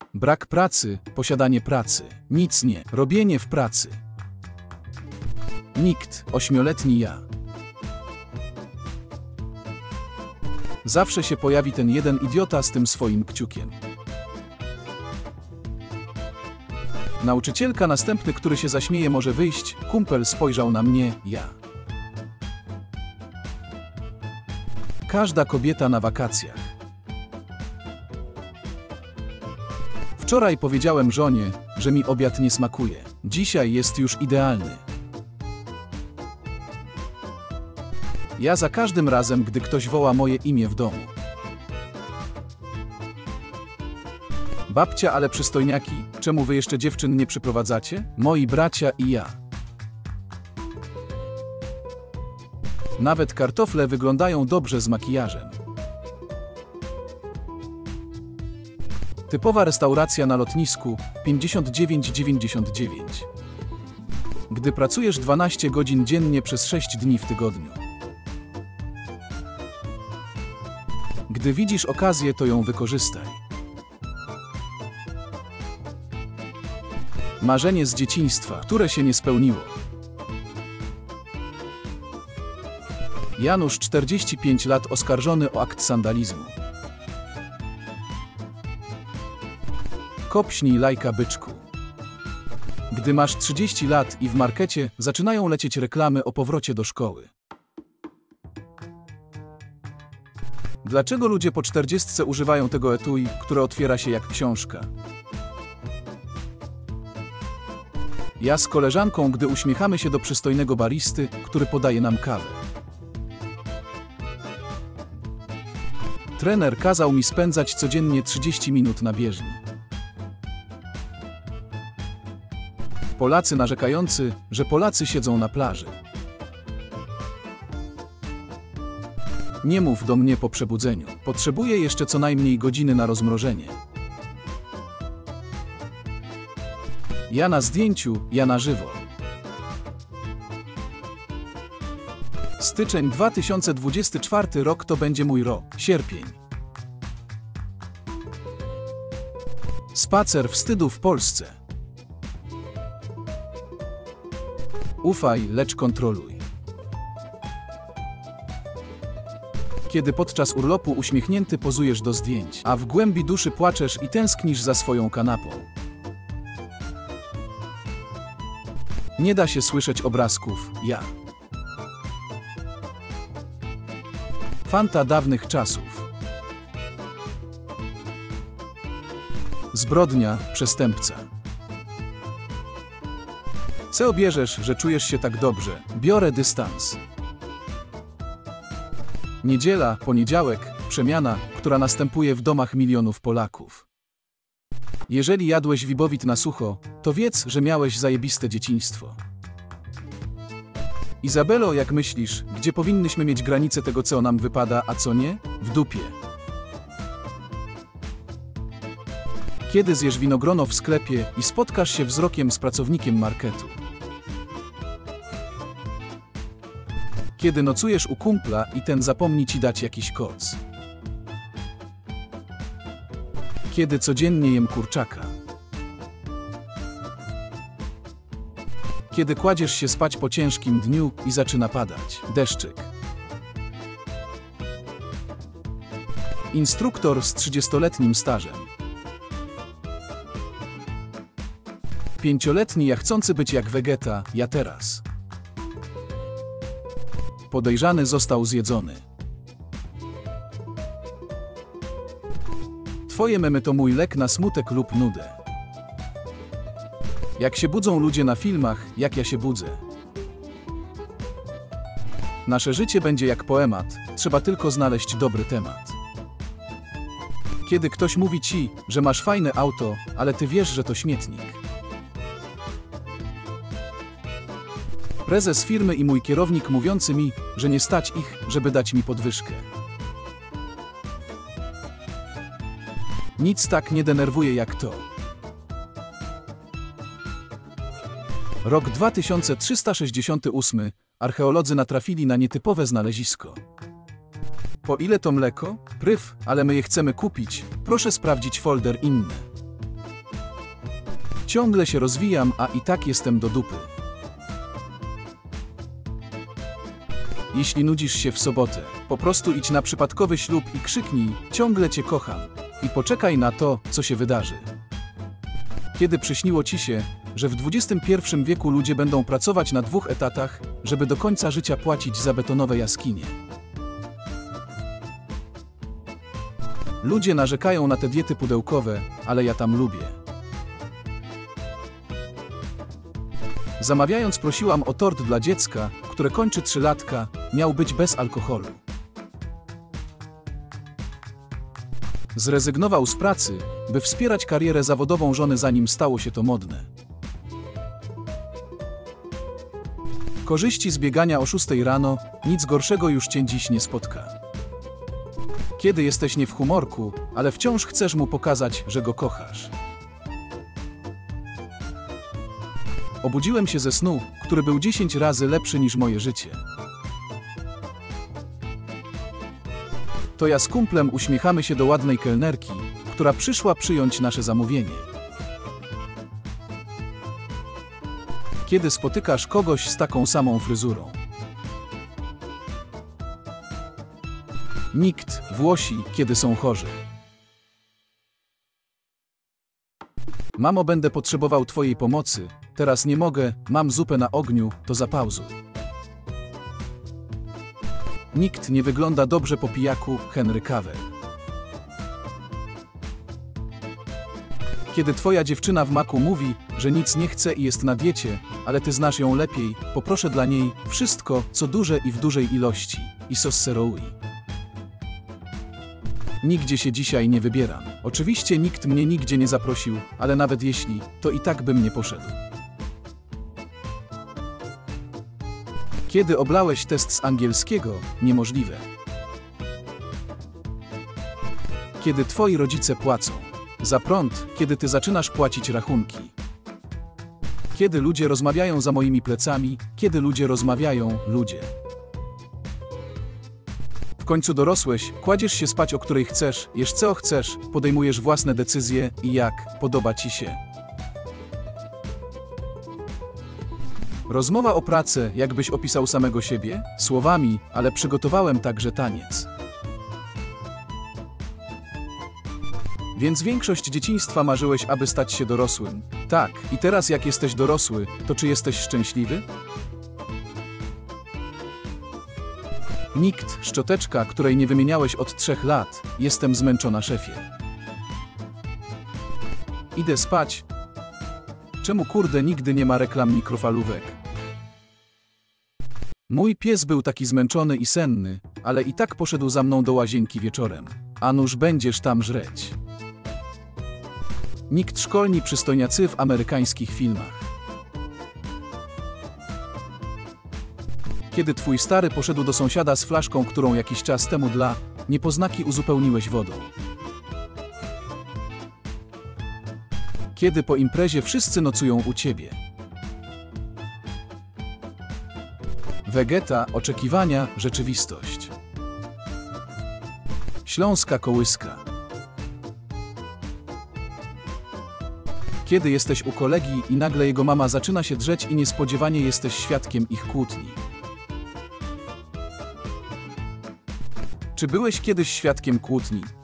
Brak pracy, posiadanie pracy, nic nie, robienie w pracy. Nikt, 8-letni ja. Zawsze się pojawi ten jeden idiota z tym swoim kciukiem. Nauczycielka, następny, który się zaśmieje, może wyjść. Kumpel spojrzał na mnie, ja. Każda kobieta na wakacjach. Wczoraj powiedziałem żonie, że mi obiad nie smakuje. Dzisiaj jest już idealny. Ja za każdym razem, gdy ktoś woła moje imię w domu. Babcia, ale przystojniaki, czemu wy jeszcze dziewczyn nie przyprowadzacie? Moi bracia i ja. Nawet kartofle wyglądają dobrze z makijażem. Typowa restauracja na lotnisku, 59,99. Gdy pracujesz 12 godzin dziennie przez 6 dni w tygodniu. Gdy widzisz okazję, to ją wykorzystaj. Marzenie z dzieciństwa, które się nie spełniło. Janusz, 45 lat, oskarżony o akt sandalizmu. Kopśnij lajka, byczku. Gdy masz 30 lat i w markecie zaczynają lecieć reklamy o powrocie do szkoły. Dlaczego ludzie po 40 używają tego etui, które otwiera się jak książka? Ja z koleżanką, gdy uśmiechamy się do przystojnego baristy, który podaje nam kawę. Trener kazał mi spędzać codziennie 30 minut na bieżni. Polacy narzekający, że Polacy siedzą na plaży. Nie mów do mnie po przebudzeniu. Potrzebuję jeszcze co najmniej godziny na rozmrożenie. Ja na zdjęciu, ja na żywo. Styczeń 2024 rok to będzie mój rok. Sierpień. Spacer wstydu w Polsce. Ufaj, lecz kontroluj. Kiedy podczas urlopu uśmiechnięty pozujesz do zdjęć, a w głębi duszy płaczesz i tęsknisz za swoją kanapą. Nie da się słyszeć obrazków, ja. Fanta dawnych czasów. Zbrodnia, przestępca. Co bierzesz, że czujesz się tak dobrze? Biorę dystans. Niedziela, poniedziałek, przemiana, która następuje w domach milionów Polaków. Jeżeli jadłeś wibowit na sucho, to wiedz, że miałeś zajebiste dzieciństwo. Izabelo, jak myślisz, gdzie powinnyśmy mieć granice tego, co nam wypada, a co nie? W dupie. Kiedy zjesz winogrono w sklepie i spotkasz się wzrokiem z pracownikiem marketu. Kiedy nocujesz u kumpla i ten zapomni ci dać jakiś koc. Kiedy codziennie jem kurczaka. Kiedy kładziesz się spać po ciężkim dniu i zaczyna padać deszczyk. Instruktor z 30-letnim stażem. 5-letni ja chcący być jak Vegeta, ja teraz. Podejrzany został zjedzony. Twoje memy to mój lek na smutek lub nudę. Jak się budzą ludzie na filmach, jak ja się budzę. Nasze życie będzie jak poemat, trzeba tylko znaleźć dobry temat. Kiedy ktoś mówi ci, że masz fajne auto, ale ty wiesz, że to śmietnik. Prezes firmy i mój kierownik mówiący mi, że nie stać ich, żeby dać mi podwyżkę. Nic tak nie denerwuje jak to. Rok 2368. Archeolodzy natrafili na nietypowe znalezisko. Po ile to mleko? Pryf, ale my je chcemy kupić. Proszę sprawdzić folder inne. Ciągle się rozwijam, a i tak jestem do dupy. Jeśli nudzisz się w sobotę, po prostu idź na przypadkowy ślub i krzyknij: ciągle cię kocham. I poczekaj na to, co się wydarzy. Kiedy przyśniło ci się, że w XXI wieku ludzie będą pracować na 2 etatach, żeby do końca życia płacić za betonowe jaskinie? Ludzie narzekają na te diety pudełkowe, ale ja tam lubię. Zamawiając prosiłam o tort dla dziecka, które kończy 3-latka, miał być bez alkoholu. Zrezygnował z pracy, by wspierać karierę zawodową żony, zanim stało się to modne. Korzyści z biegania o 6 rano, nic gorszego już cię dziś nie spotka. Kiedy jesteś nie w humorku, ale wciąż chcesz mu pokazać, że go kochasz. Obudziłem się ze snu, który był 10 razy lepszy niż moje życie. To ja z kumplem uśmiechamy się do ładnej kelnerki, która przyszła przyjąć nasze zamówienie. Kiedy spotykasz kogoś z taką samą fryzurą? Nikt, Włosi, kiedy są chorzy. Mamo, będę potrzebował twojej pomocy, teraz nie mogę, mam zupę na ogniu, to zapauzuj. Nikt nie wygląda dobrze po pijaku, Henry Cavill. Kiedy twoja dziewczyna w maku mówi, że nic nie chce i jest na diecie, ale ty znasz ją lepiej, poproszę dla niej wszystko, co duże i w dużej ilości, i sos seroui. Nigdzie się dzisiaj nie wybieram. Oczywiście nikt mnie nigdzie nie zaprosił, ale nawet jeśli, to i tak bym nie poszedł. Kiedy oblałeś test z angielskiego? Niemożliwe. Kiedy twoi rodzice płacą za prąd, kiedy ty zaczynasz płacić rachunki. Kiedy ludzie rozmawiają za moimi plecami, kiedy ludzie rozmawiają, ludzie. W końcu dorosłeś, kładziesz się spać, o której chcesz, jesz co chcesz, podejmujesz własne decyzje i jak podoba ci się. Rozmowa o pracę, jakbyś opisał samego siebie? Słowami, ale przygotowałem także taniec. Więc większość dzieciństwa marzyłeś, aby stać się dorosłym. Tak, i teraz jak jesteś dorosły, to czy jesteś szczęśliwy? Nikt, szczoteczka, której nie wymieniałeś od 3 lat. Jestem zmęczona, szefie. Idę spać. Czemu kurde nigdy nie ma reklam mikrofalówek? Mój pies był taki zmęczony i senny, ale i tak poszedł za mną do łazienki wieczorem. A nuż będziesz tam żreć. Nikt, szkolni przystojniacy w amerykańskich filmach. Kiedy twój stary poszedł do sąsiada z flaszką, którą jakiś czas temu dla niepoznaki uzupełniłeś wodą. Kiedy po imprezie wszyscy nocują u ciebie. Wegeta, oczekiwania, rzeczywistość. Śląska kołyska. Kiedy jesteś u kolegi i nagle jego mama zaczyna się drzeć i niespodziewanie jesteś świadkiem ich kłótni. Czy byłeś kiedyś świadkiem kłótni,